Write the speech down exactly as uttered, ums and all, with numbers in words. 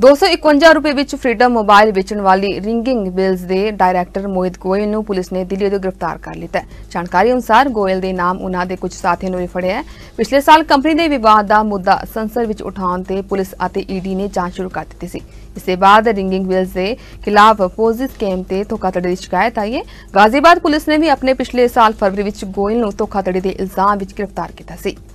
दो सौ इकवंजा रुपए विच फ्रीडम मोबाइल बेचण वाली रिंगिंग बिल्स के डायरैक्टर मोहित गोयल नूं पुलिस ने दिल्ली तो गिरफ्तार कर लिया है। जानकारी अनुसार गोयल के नाम उन्हां दे कुछ साथियों ने भी फड़िया है। पिछले साल कंपनी के विवाद का मुद्दा संसद विच उठाउण ते पुलिस अते ईडी ने जांच शुरू कर दी सी। इसके बाद रिंगिंग बिल्स के खिलाफ पोजी स्कैम ते धोखाधड़ी की शिकायत आई है। गाजियाबाद पुलिस ने भी अपने पिछले साल फरवरी विच गोयल नूं धोखाधड़ी के इल्जाम विच गिरफ्तार किया सी।